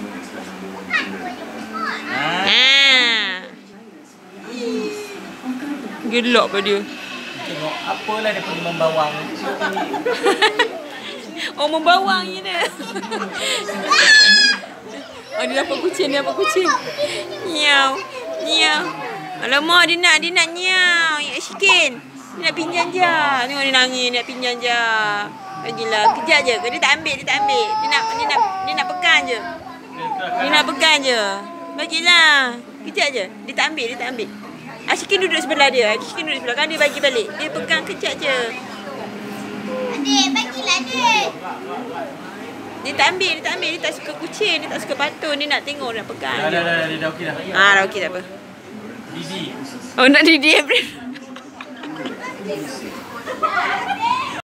Gelak pada dia. Tengok apalah dia pergi membawang. Oh, membawang je dia. Oh, dia dapat kucing, Nyau. Alamak, dia nak nyau. Ya, Shikin. Dia nak pinjam je. Tengok dia nangis, nak pinjam je. Bagilah, kejap je. Dia tak ambil. Dia nak pegang je. Bagilah. Kejap je. Dia tak ambil. Ashikin duduk sebelah dia. Kan dia bagi balik. Dia pegang kejap je. Adik, bagilah adik. Dia tak ambil. Dia tak suka kucing. Dia tak suka patung. Dia nak tengok, nak pegang. Dah, dia dah okey dah. Dah okey, tak apa. Didi. Oh, nak Didi.